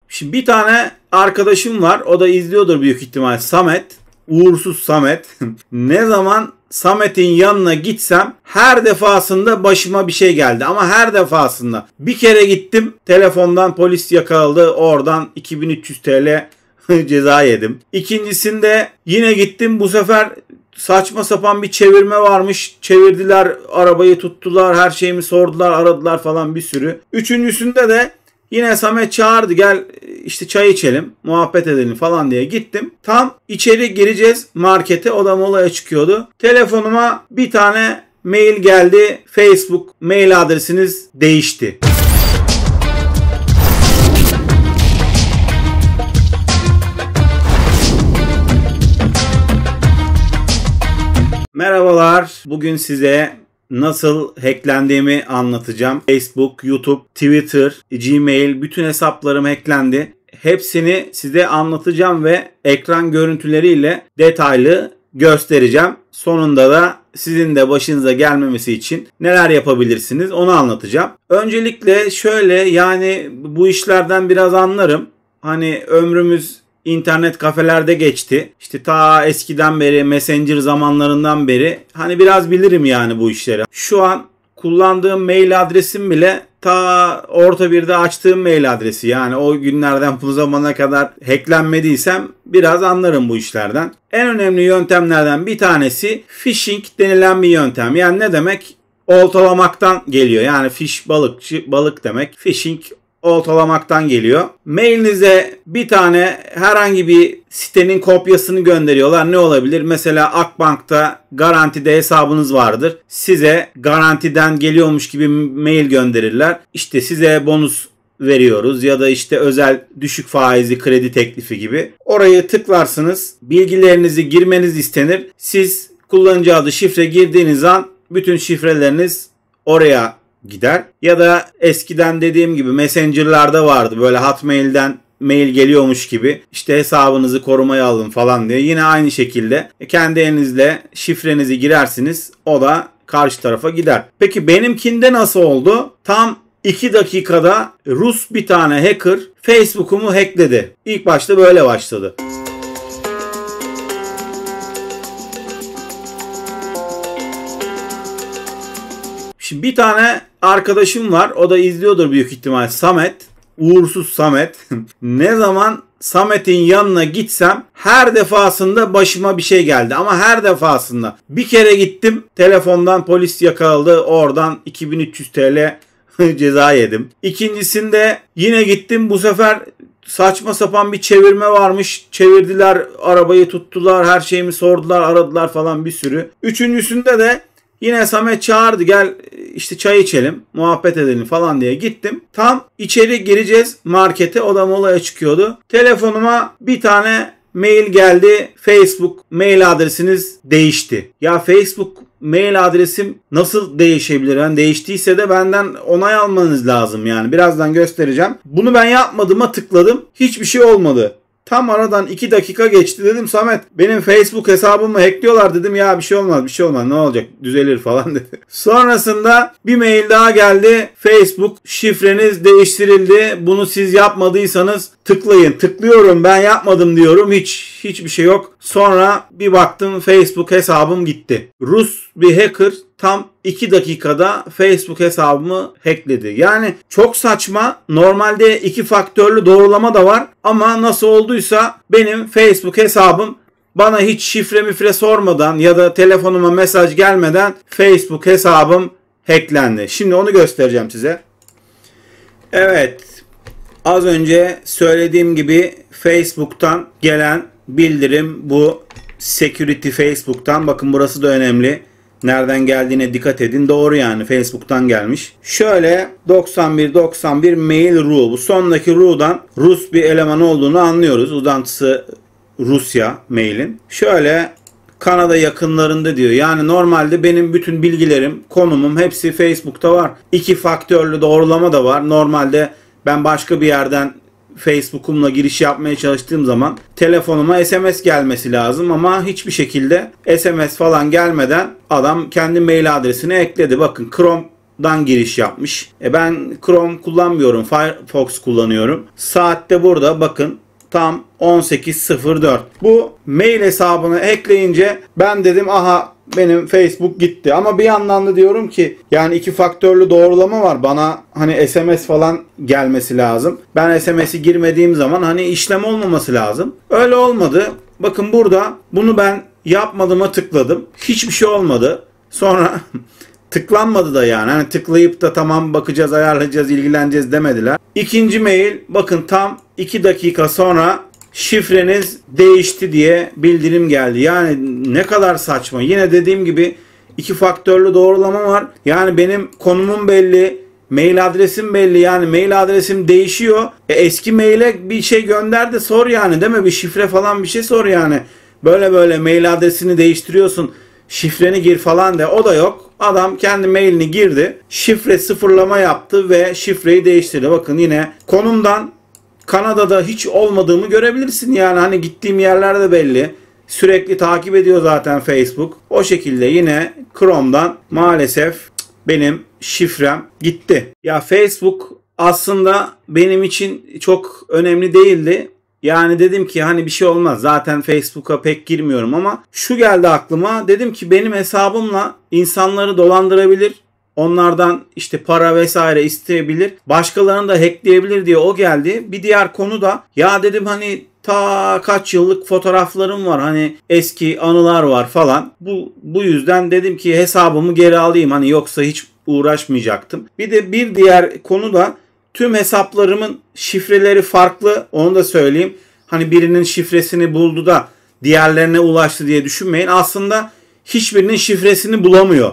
Şimdi bir tane arkadaşım var. O da izliyordur büyük ihtimal, Samet. Uğursuz Samet. Ne zaman Samet'in yanına gitsem her defasında başıma bir şey geldi. Ama her defasında. Bir kere gittim, telefondan polis yakaladı. Oradan 2300 TL ceza yedim. İkincisinde yine gittim. Bu sefer saçma sapan bir çevirme varmış. Çevirdiler, arabayı tuttular, her şeyimi sordular, aradılar falan bir sürü. Üçüncüsünde de yine Samet çağırdı, gel işte çay içelim, muhabbet edelim falan diye gittim. Tam içeri gireceğiz markete, o da molaya çıkıyordu. Telefonuma bir tane mail geldi. Facebook mail adresiniz değişti. Merhabalar. Bugün size nasıl hacklendiğimi anlatacağım. Facebook, YouTube, Twitter, Gmail, bütün hesaplarım hacklendi. Hepsini size anlatacağım ve ekran görüntüleriyle detaylı göstereceğim. Sonunda da sizin de başınıza gelmemesi için neler yapabilirsiniz onu anlatacağım. Öncelikle şöyle, yani bu işlerden biraz anlarım. Hani ömrümüz İnternet kafelerde geçti. İşte ta eskiden beri, Messenger zamanlarından beri hani biraz bilirim yani bu işleri. Şu an kullandığım mail adresim bile ta orta birde açtığım mail adresi. Yani o günlerden bu zamana kadar hacklenmediysem biraz anlarım bu işlerden. En önemli yöntemlerden bir tanesi phishing denilen bir yöntem. Yani ne demek? Oltalamaktan geliyor. Yani fish, balıkçı, balık demek. Phishing oltalamaktan geliyor. Mailinize bir tane herhangi bir sitenin kopyasını gönderiyorlar. Ne olabilir? Mesela Akbank'ta garantide hesabınız vardır. Size garantiden geliyormuş gibi mail gönderirler. İşte size bonus veriyoruz ya da işte özel düşük faizli kredi teklifi gibi. Orayı tıklarsınız. Bilgilerinizi girmeniz istenir. Siz kullanıcı adı, şifre girdiğiniz an bütün şifreleriniz oraya gider. Ya da eskiden dediğim gibi Messenger'larda vardı, böyle Hotmail'den mail geliyormuş gibi işte hesabınızı korumaya alın falan diye. Yine aynı şekilde kendi elinizle şifrenizi girersiniz, o da karşı tarafa gider. Peki benimkinde nasıl oldu? Tam 2 dakikada Rus bir tane hacker Facebook'umu hackledi. İlk başta böyle başladı. Şimdi bir tane arkadaşım var. O da izliyordur büyük ihtimal, Samet. Uğursuz Samet. Ne zaman Samet'in yanına gitsem her defasında başıma bir şey geldi. Ama her defasında. Bir kere gittim, telefondan polis yakaladı. Oradan 2300 TL ceza yedim. İkincisinde yine gittim. Bu sefer saçma sapan bir çevirme varmış. Çevirdiler, arabayı tuttular, her şeyimi sordular, aradılar falan bir sürü. Üçüncüsünde de yine Samet çağırdı, gel işte çay içelim, muhabbet edelim falan diye gittim. Tam içeri gireceğiz markete, o da molaya çıkıyordu. Telefonuma bir tane mail geldi. Facebook mail adresiniz değişti. Ya Facebook mail adresim nasıl değişebilir? Yani değiştiyse de benden onay almanız lazım yani. Birazdan göstereceğim. Bunu ben yapmadığıma tıkladım. Hiçbir şey olmadı. Tam aradan 2 dakika geçti, dedim Samet benim Facebook hesabımı hackliyorlar dedim. Ya bir şey olmaz ne olacak, düzelir falan dedi. Sonrasında bir mail daha geldi. Facebook şifreniz değiştirildi. Bunu siz yapmadıysanız tıklayın. Tıklıyorum, ben yapmadım diyorum. Hiçbir şey yok. Sonra bir baktım Facebook hesabım gitti. Rus bir hacker tam 2 dakikada Facebook hesabımı hackledi. Yani çok saçma. Normalde 2 faktörlü doğrulama da var. Ama nasıl olduysa benim Facebook hesabım bana hiç şifre sormadan ya da telefonuma mesaj gelmeden Facebook hesabım hacklendi. Şimdi onu göstereceğim size. Evet. Az önce söylediğim gibi Facebook'tan gelen bildirim bu. Security Facebook'tan. Bakın burası da önemli. Nereden geldiğine dikkat edin. Doğru yani, Facebook'tan gelmiş. Şöyle 9191 mail rule. Bu sondaki rule'dan Rus bir eleman olduğunu anlıyoruz. Uzantısı Rusya mailin. Şöyle Kanada yakınlarında diyor. Yani normalde benim bütün bilgilerim, konumum hepsi Facebook'ta var. 2 faktörlü doğrulama da var. Normalde ben başka bir yerden Facebook'umla giriş yapmaya çalıştığım zaman telefonuma SMS gelmesi lazım ama hiçbir şekilde SMS falan gelmeden adam kendi mail adresine ekledi. Bakın Chrome Chrome'dan giriş yapmış. Ben Chrome kullanmıyorum. Firefox kullanıyorum. Saatte burada bakın tam 18.04. Bu mail hesabını ekleyince ben dedim aha benim Facebook gitti. Ama bir yandan da diyorum ki yani iki faktörlü doğrulama var. Bana hani SMS falan gelmesi lazım. Ben SMS'i girmediğim zaman hani işlem olmaması lazım. Öyle olmadı. Bakın burada bunu ben yapmadığıma tıkladım. Hiçbir şey olmadı. Sonra tıklanmadı da yani. Hani tıklayıp da tamam bakacağız, ayarlayacağız, ilgileneceğiz demediler. İkinci mail bakın tam 2 dakika sonra şifreniz değişti diye bildirim geldi. Yani ne kadar saçma. Yine dediğim gibi iki faktörlü doğrulama var. Yani benim konumum belli, mail adresim belli. Yani mail adresim değişiyor. Eski maile bir şey gönder de sor yani değil mi? Bir şifre falan bir şey sor yani. Böyle mail adresini değiştiriyorsun. Şifreni gir falan de. O da yok. Adam kendi mailini girdi. Şifre sıfırlama yaptı ve şifreyi değiştirdi. Bakın yine konumdan Kanada'da hiç olmadığımı görebilirsin. Yani hani gittiğim yerler de belli. Sürekli takip ediyor zaten Facebook. O şekilde yine Chrome'dan maalesef benim şifrem gitti. Ya Facebook aslında benim için çok önemli değildi. Yani dedim ki hani bir şey olmaz. Zaten Facebook'a pek girmiyorum ama şu geldi aklıma. Dedim ki benim hesabımla insanları dolandırabilir. Onlardan işte para vesaire isteyebilir. Başkalarını da hackleyebilir diye o geldi. Bir diğer konu da ya dedim hani ta kaç yıllık fotoğraflarım var. Hani eski anılar var falan. Bu yüzden dedim ki hesabımı geri alayım. Hani yoksa hiç uğraşmayacaktım. Bir de bir diğer konu da tüm hesaplarımın şifreleri farklı. Onu da söyleyeyim. Hani birinin şifresini buldu da diğerlerine ulaştı diye düşünmeyin. Aslında hiçbirinin şifresini bulamıyor.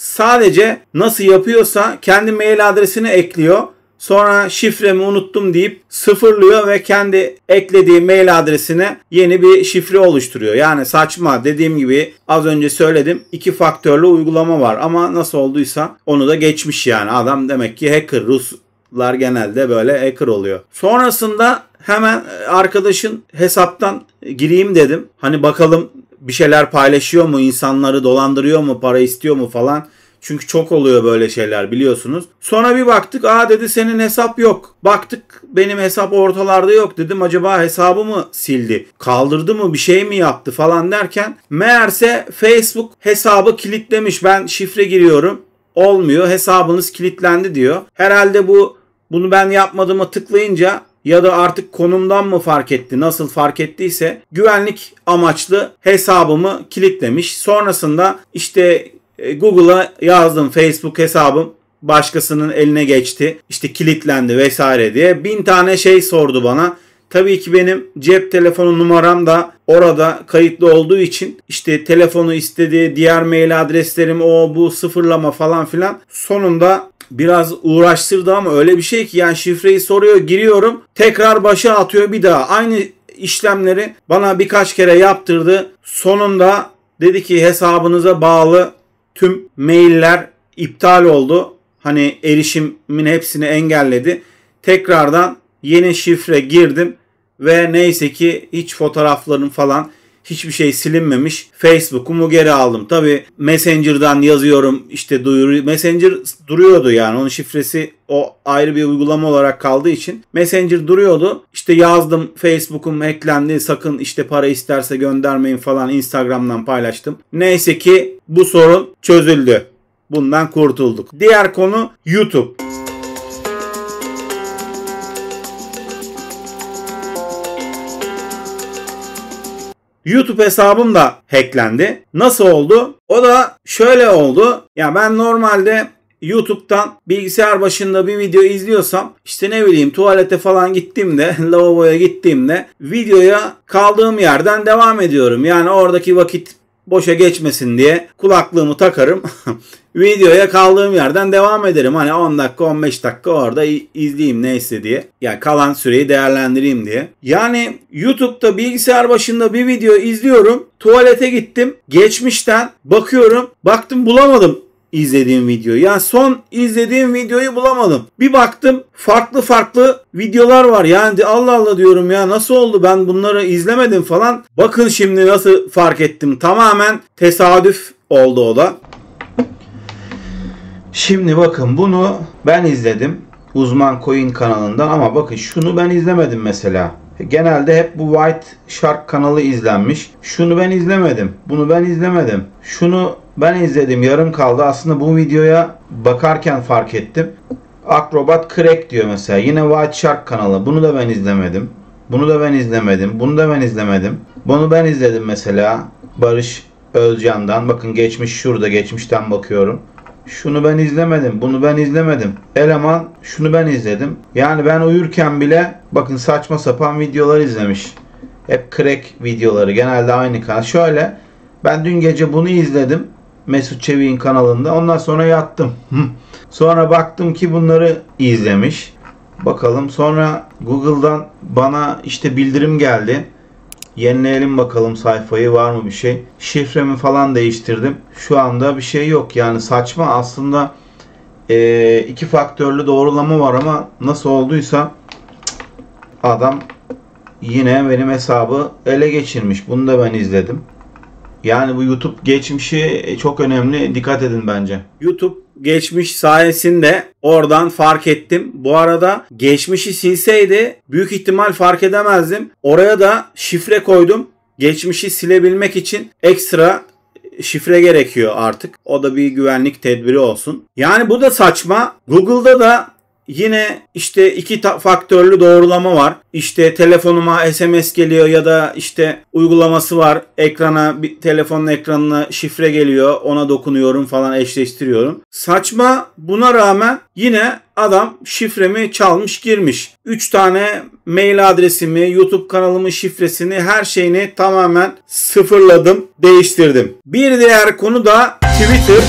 Sadece nasıl yapıyorsa kendi mail adresini ekliyor. Sonra şifremi unuttum deyip sıfırlıyor ve kendi eklediği mail adresine yeni bir şifre oluşturuyor. Yani saçma, dediğim gibi az önce söyledim, iki faktörlü uygulama var ama nasıl olduysa onu da geçmiş yani. Adam demek ki hacker. Ruslar genelde böyle hacker oluyor. Sonrasında hemen arkadaşın hesaptan gireyim dedim. Hani bakalım bir şeyler paylaşıyor mu, insanları dolandırıyor mu, para istiyor mu falan. Çünkü çok oluyor böyle şeyler biliyorsunuz. Sonra bir baktık, dedi senin hesap yok. Baktık benim hesap ortalarda yok. Dedim acaba hesabı mı sildi, kaldırdı mı, bir şey mi yaptı falan derken meğerse Facebook hesabı kilitlemiş. Ben şifre giriyorum, olmuyor, hesabınız kilitlendi diyor. Herhalde bunu ben yapmadığıma tıklayınca ya da artık konumdan mı fark etti, nasıl fark ettiyse güvenlik amaçlı hesabımı kilitlemiş. Sonrasında işte Google'a yazdım Facebook hesabım başkasının eline geçti, işte kilitlendi vesaire diye 1000 tane şey sordu bana. Tabii ki benim cep telefonu numaram da orada kayıtlı olduğu için işte telefonu istedi, diğer mail adreslerim bu sıfırlama falan filan. Sonunda biraz uğraştırdı ama öyle bir şey ki yani şifreyi soruyor, giriyorum, tekrar başa atıyor, bir daha aynı işlemleri bana birkaç kere yaptırdı. Sonunda dedi ki hesabınıza bağlı tüm mailler iptal oldu. Hani erişimin hepsini engelledi. Tekrardan yeni şifre girdim ve neyse ki hiç fotoğraflarım falan hiçbir şey silinmemiş. Facebook'umu geri aldım. Tabii Messenger'dan yazıyorum, işte duyuru. Messenger duruyordu yani, onun şifresi o ayrı bir uygulama olarak kaldığı için Messenger duruyordu. İşte yazdım, Facebook'um hacklendi, sakın işte para isterse göndermeyin falan, Instagram'dan paylaştım. Neyse ki bu sorun çözüldü. Bundan kurtulduk. Diğer konu YouTube. YouTube hesabım da hacklendi. Nasıl oldu? O da şöyle oldu. Ya ben normalde YouTube'dan bilgisayar başında bir video izliyorsam işte ne bileyim tuvalete falan gittiğimde, lavaboya gittiğimde videoya kaldığım yerden devam ediyorum. Yani oradaki vakit boşa geçmesin diye kulaklığımı takarım. Videoya kaldığım yerden devam ederim. Hani 10 dakika 15 dakika orada izleyeyim neyse diye. Yani kalan süreyi değerlendireyim diye. Yani YouTube'da bilgisayar başında bir video izliyorum. Tuvalete gittim. Geçmişten bakıyorum. Baktım bulamadım izlediğim videoyu. Yani son izlediğim videoyu bulamadım. Bir baktım farklı videolar var. Yani Allah Allah diyorum ya, nasıl oldu, ben bunları izlemedim falan. Bakın şimdi nasıl fark ettim. Tamamen tesadüf oldu o da. Şimdi bakın bunu ben izledim Uzman Coin kanalından ama bakın şunu ben izlemedim mesela. Genelde hep bu White Shark kanalı izlenmiş. Şunu ben izlemedim. Bunu ben izlemedim. Şunu ben izledim. Yarım kaldı. Aslında bu videoya bakarken fark ettim. Acrobat Crack diyor mesela. Yine White Shark kanalı. Bunu da ben izlemedim. Bunu da ben izlemedim. Bunu da ben izlemedim. Bunu ben izledim mesela. Barış Özcan'dan. Bakın geçmiş şurada. Geçmişten bakıyorum. Şunu ben izlemedim. Bunu ben izlemedim. Eleman şunu ben izledim. Yani ben uyurken bile bakın saçma sapan videolar izlemiş. Hep crack videoları. Genelde aynı kanal. Şöyle ben dün gece bunu izledim. Mesut Çevik'in kanalında. Ondan sonra yattım. Sonra baktım ki bunları izlemiş. Bakalım sonra Google'dan bana işte bildirim geldi. Yenileyelim bakalım sayfayı, var mı bir şey. Şifremi falan değiştirdim. Şu anda bir şey yok. Yani saçma aslında, iki faktörlü doğrulama var ama nasıl olduysa adam yine benim hesabı ele geçirmiş. Bunu da ben izledim. Yani bu YouTube geçmişi çok önemli. Dikkat edin bence. YouTube geçmiş sayesinde oradan fark ettim. Bu arada geçmişi silseydi büyük ihtimal fark edemezdim. Oraya da şifre koydum. Geçmişi silebilmek için ekstra şifre gerekiyor artık. O da bir güvenlik tedbiri olsun. Yani bu da saçma. Google'da da yine işte iki faktörlü doğrulama var. İşte telefonuma SMS geliyor ya da işte uygulaması var. Ekrana, bir telefonun ekranına şifre geliyor. Ona dokunuyorum falan, eşleştiriyorum. Saçma, buna rağmen yine adam şifremi çalmış girmiş. 3 tane mail adresimi, YouTube kanalımın şifresini, her şeyini tamamen sıfırladım, değiştirdim. Bir diğer konu da Twitter.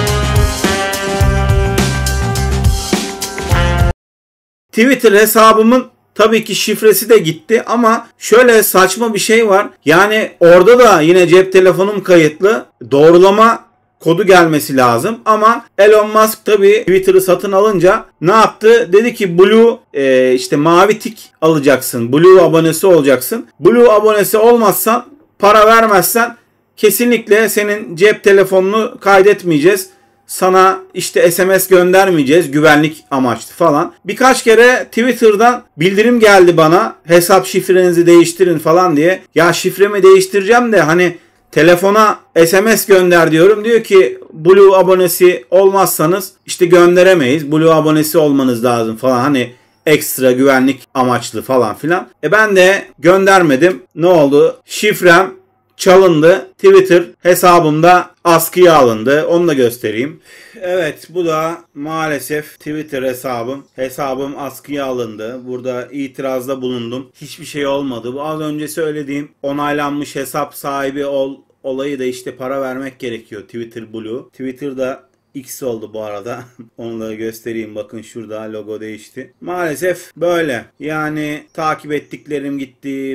Twitter hesabımın tabii ki şifresi de gitti ama şöyle saçma bir şey var. Yani orada da yine cep telefonum kayıtlı. Doğrulama kodu gelmesi lazım ama Elon Musk tabii Twitter'ı satın alınca ne yaptı? Dedi ki Blue, işte mavi tik alacaksın. Blue abonesi olacaksın. Blue abonesi olmazsan, para vermezsen kesinlikle senin cep telefonunu kaydetmeyeceğiz. Sana işte SMS göndermeyeceğiz, güvenlik amaçlı falan. Birkaç kere Twitter'dan bildirim geldi bana. Hesap şifrenizi değiştirin falan diye. Ya şifremi değiştireceğim de hani telefona SMS gönder diyorum. Diyor ki Blue abonesi olmazsanız işte gönderemeyiz. Blue abonesi olmanız lazım falan. Hani ekstra güvenlik amaçlı falan filan. Ben de göndermedim. Ne oldu? Şifrem çalındı. Twitter hesabımda askıya alındı. Onu da göstereyim. Evet, bu da maalesef Twitter hesabım. Hesabım askıya alındı. Burada itirazda bulundum. Hiçbir şey olmadı. Bu az önce söylediğim onaylanmış hesap sahibi olayı da işte para vermek gerekiyor. Twitter Blue. Twitter'da X oldu bu arada. Onu da göstereyim. Bakın şurada logo değişti. Maalesef böyle. Yani takip ettiklerim gitti.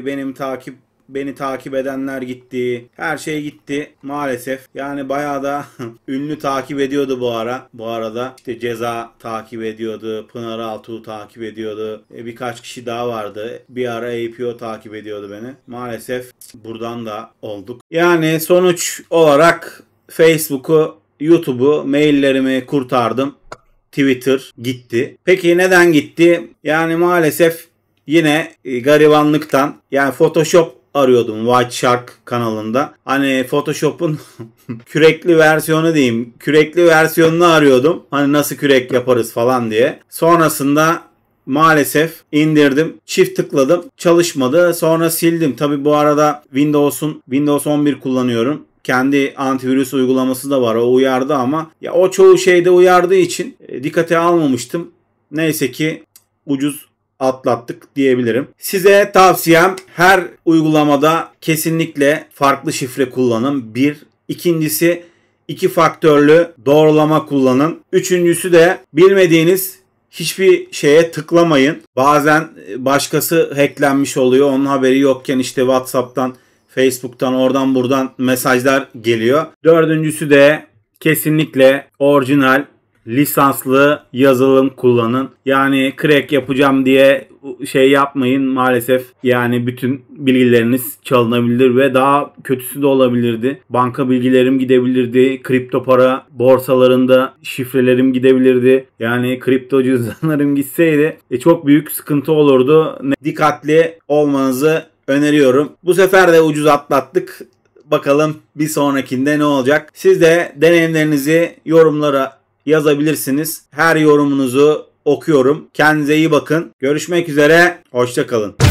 Beni takip edenler gitti. Her şey gitti maalesef. Yani bayağı da ünlü takip ediyordu bu arada. İşte Ceza takip ediyordu. Pınar Altuğ takip ediyordu. Birkaç kişi daha vardı. Bir ara APO takip ediyordu beni. Maalesef buradan da olduk. Yani sonuç olarak Facebook'u, YouTube'u, maillerimi kurtardım. Twitter gitti. Peki neden gitti? Yani maalesef yine garibanlıktan. Yani Photoshop arıyordum White Shark kanalında. Hani Photoshop'un kürekli versiyonu diyeyim. Kürekli versiyonunu arıyordum. Hani nasıl kürek yaparız falan diye. Sonrasında maalesef indirdim. Çift tıkladım. Çalışmadı. Sonra sildim. Tabi bu arada Windows 11 kullanıyorum. Kendi antivirüs uygulaması da var. O uyardı ama ya o çoğu şeyde uyardığı için dikkate almamıştım. Neyse ki ucuz atlattık diyebilirim. Size tavsiyem, her uygulamada kesinlikle farklı şifre kullanın. Bir. İkincisi, iki faktörlü doğrulama kullanın. Üçüncüsü de bilmediğiniz hiçbir şeye tıklamayın. Bazen başkası hacklenmiş oluyor. Onun haberi yokken işte WhatsApp'tan, Facebook'tan, oradan buradan mesajlar geliyor. Dördüncüsü de kesinlikle orijinal lisanslı yazılım kullanın. Yani crack yapacağım diye şey yapmayın maalesef. Yani bütün bilgileriniz çalınabilir ve daha kötüsü de olabilirdi. Banka bilgilerim gidebilirdi. Kripto para borsalarında şifrelerim gidebilirdi. Yani kripto cüzdanlarım gitseydi çok büyük sıkıntı olurdu. Dikkatli olmanızı öneriyorum. Bu sefer de ucuz atlattık. Bakalım bir sonrakinde ne olacak? Siz de deneyimlerinizi yorumlara yazabilirsiniz. Her yorumunuzu okuyorum. Kendinize iyi bakın. Görüşmek üzere. Hoşça kalın.